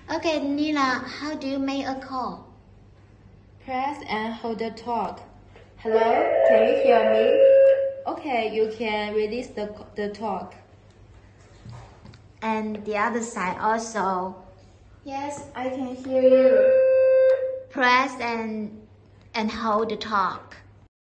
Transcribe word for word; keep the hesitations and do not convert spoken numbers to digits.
Okay, Nila, how do you make a call? Press and hold the talk. Hello, can you hear me? Okay, you can release the, the talk. And the other side also. Yes, I can hear you. Press and and hold the talk.